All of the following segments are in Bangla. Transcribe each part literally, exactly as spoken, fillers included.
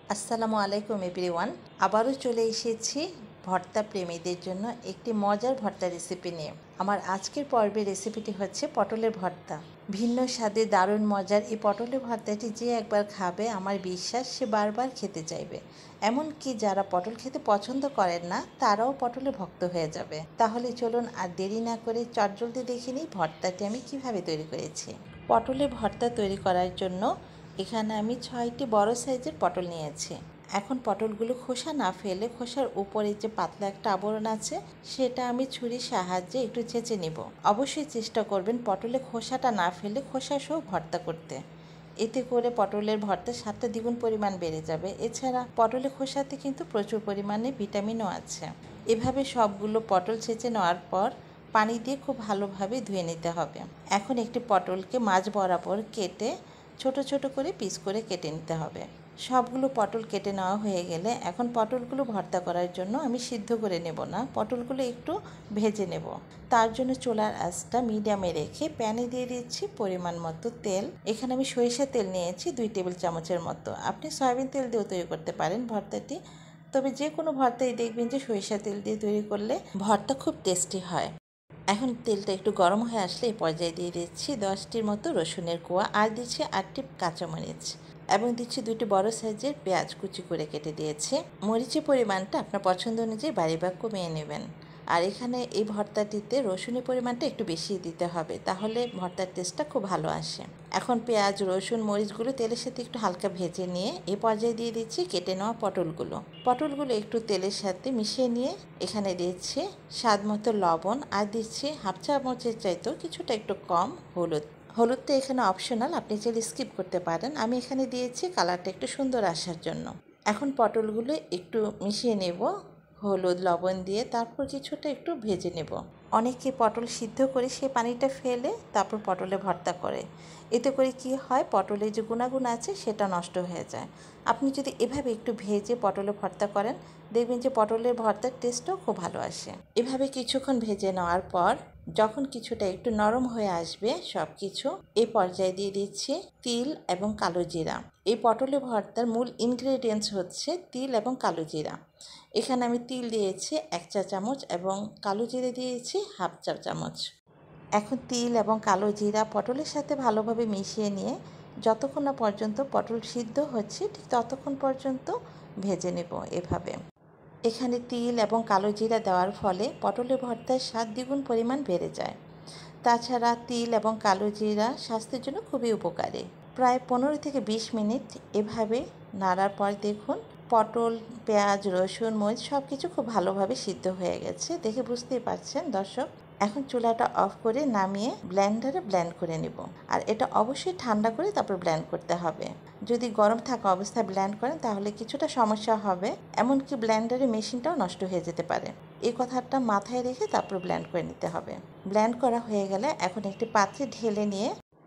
আসসালামু আলাইকুম এভরিওয়ান। আবারও চলে এসেছি ভর্তা প্রেমীদের জন্য একটি মজার ভর্তা রেসিপি নিয়ে। আমার আজকের পর্বের রেসিপিটি হচ্ছে পটলের ভর্তা। ভিন্ন স্বাদে দারুণ মজার এই পটলের ভর্তাটি যে একবার খাবে আমার বিশ্বাস সে বারবার খেতে চাইবে। এমনকি যারা পটল খেতে পছন্দ করেন না তারাও পটলের ভক্ত হয়ে যাবে। তাহলে চলুন আর দেরি না করে চটজলদি দেখে নিই ভর্তাটি আমি কিভাবে তৈরি করেছি। পটলের ভর্তা তৈরি করার জন্য এখানে আমি ছয়টি বড় সাইজের পটল নিয়েছি। এখন পটলগুলো খোসা না ফেলে খোসার উপরে যে পাতলা একটা আবরণ আছে সেটা আমি ছুরির সাহায্যে একটু চেঁচে নেব। অবশ্যই চেষ্টা করবেন পটলে খোসাটা না ফেলে খোসা সহ ভর্তা করতে। এতে করে পটলের ভর্তার স্বাদটা দ্বিগুণ পরিমাণ বেড়ে যাবে। এছাড়া পটলের খোসাতে কিন্তু প্রচুর পরিমাণে ভিটামিনও আছে। এভাবে সবগুলো পটল ছেঁচে নেওয়ার পর পানি দিয়ে খুব ভালোভাবে ধুয়ে নিতে হবে। এখন একটি পটলকে মাঝ বরাবর কেটে ছোট ছোট করে পিস করে কেটে নিতে হবে। সবগুলো পটল কেটে নেওয়া হয়ে গেলে এখন পটলগুলো ভর্তা করার জন্য আমি সিদ্ধ করে নেব না, পটলগুলো একটু ভেজে নেব। তার জন্য চুলার আঁচটা মিডিয়ামে রেখে প্যানে দিয়ে দিচ্ছি পরিমাণ মতো তেল। এখানে আমি সরিষার তেল নিয়েছি দুই টেবিল চামচের মতো। আপনি সয়াবিন তেল দিয়েও তৈরি করতে পারেন ভর্তাটি, তবে যে কোনো ভর্তাই দেখবেন যে সরিষার তেল দিয়ে তৈরি করলে ভর্তা খুব টেস্টি হয়। এখন তেলটা একটু গরম হয়ে আসলে এই পর্যায়ে দিয়ে দিচ্ছি দশটির মতো রসুনের কোয়া, আর দিচ্ছি আটটি কাঁচামরিচ এবং দিচ্ছি দুটি বড় সাইজের পেঁয়াজ কুচি করে কেটে দিয়েছি। মরিচের পরিমাণটা আপনার পছন্দ অনুযায়ী বাড়ি বা কমিয়ে নেবেন। আর এখানে এই ভর্তাটিতে রসুনের পরিমাণটা একটু বেশি দিতে হবে, তাহলে ভর্তার টেস্টটা খুব ভালো আসে। এখন পেঁয়াজ রসুন মরিচগুলো তেলের সাথে একটু হালকা ভেজে নিয়ে এই পর্যায়ে দিয়ে দিচ্ছি কেটে নেওয়া পটলগুলো। পটলগুলো একটু তেলের সাথে মিশিয়ে নিয়ে এখানে দিচ্ছি স্বাদ মতো লবণ, আর দিচ্ছি হাফ চামচের চাইতেও কিছুটা একটু কম হলুদ। হলুদটা এখানে অপশনাল, আপনি চাইলে স্কিপ করতে পারেন। আমি এখানে দিয়েছি কালারটা একটু সুন্দর আসার জন্য। এখন পটলগুলো একটু মিশিয়ে নেব হলুদ লবণ দিয়ে, তারপর কিছুটা একটু ভেজে নেব। অনেকে পটল সিদ্ধ করে সে পানিটা ফেলে তারপর পটলে ভর্তা করে। এতে করে কি হয়, পটলের যে গুণাগুণ আছে সেটা নষ্ট হয়ে যায়। আপনি যদি এভাবে একটু ভেজে পটলে ভর্তা করেন দেখবেন যে পটলের ভর্তার টেস্টও খুব ভালো আসে। এভাবে কিছুক্ষণ ভেজে নেওয়ার পর যখন কিছুটা একটু নরম হয়ে আসবে সব কিছু, এই পর্যায়ে দিয়ে দিচ্ছি তিল এবং কালো জিরা। এই পটলের ভর্তার মূল ইনগ্রেডিয়েন্টস হচ্ছে তিল এবং কালো জিরা। এখানে আমি তিল দিয়েছি এক চা চামচ এবং কালো জিরা দিয়েছি হাফ চা চামচ। এখন তিল এবং কালো জিরা পটলের সাথে ভালোভাবে মিশিয়ে নিয়ে যতক্ষণ না পর্যন্ত পটল সিদ্ধ হচ্ছে ঠিক ততক্ষণ পর্যন্ত ভেজে নেব এভাবে। এখানে তিল এবং কালো জিরা দেওয়ার ফলে পটলের ভর্তার স্বাদ দ্বিগুণ পরিমাণ বেড়ে যায়। তাছাড়া তিল এবং কালো জিরা স্বাস্থ্যের জন্য খুবই উপকারী। প্রায় পনেরো থেকে বিশ মিনিট এভাবে নাড়ার পর দেখুন পটল পেঁয়াজ রসুন মরিচ সব কিছু খুব ভালোভাবে সিদ্ধ হয়ে গেছে, দেখে বুঝতেই পারছেন দর্শক। এখন চুলাটা অফ করে নামিয়ে ব্লেন্ডারে ব্লেন্ড করে নেব। আর এটা অবশ্যই ঠান্ডা করে তারপর ব্লেন্ড করতে হবে। যদি গরম থাকা অবস্থায় ব্লেন্ড করেন তাহলে কিছুটা সমস্যা হবে, এমনকি ব্লেন্ডারের মেশিনটাও নষ্ট হয়ে যেতে পারে। এই কথাটা মাথায় রেখে তারপর ব্লেন্ড করে নিতে হবে। ব্লেন্ড করা হয়ে গেলে এখন একটি পাত্রে ঢেলে নিয়ে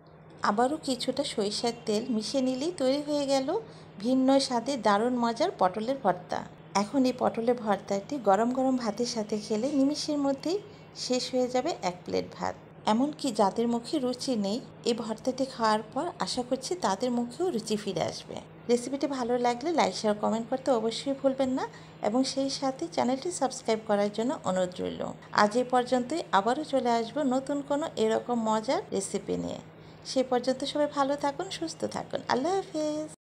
আবারও কিছুটা সরিষার তেল মিশিয়ে নিলেই তৈরি হয়ে গেল ভিন্ন স্বাদে দারুণ মজার পটলের ভর্তা। এখন এই পটলের ভর্তাটি গরম গরম ভাতের সাথে খেলে নিমিষের মধ্যেই শেষ হয়ে যাবে এক প্লেট ভাত। এমনকি যাদের মুখে রুচি নেই এই ভর্তাটি খাওয়ার পর আশা করছি তাদের মুখেও রুচি ফিরে আসবে। রেসিপিটি ভালো লাগলে লাইক শেয়ার কমেন্ট করতে অবশ্যই ভুলবেন না এবং সেই সাথে চ্যানেলটি সাবস্ক্রাইব করার জন্য অনুরোধ রইল। আজ এই পর্যন্তই, আবারও চলে আসবো নতুন কোনো এরকম মজার রেসিপি নিয়ে। সে পর্যন্ত সবাই ভালো থাকুন সুস্থ থাকুন। আল্লাহ হাফেজ।